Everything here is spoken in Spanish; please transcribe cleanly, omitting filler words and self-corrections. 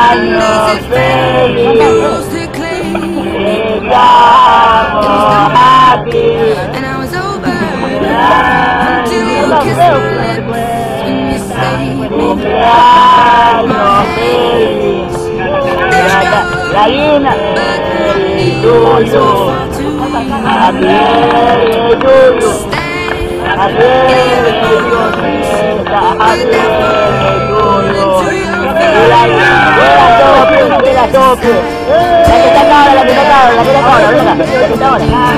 cumpleaños feliz. Te amo a ti. Cumpleaños feliz. Gallina. Tuyo. Happy birthday to you. Happy birthday to you. Happy birthday to you. Mira, tope. La que está acá ahora, venga.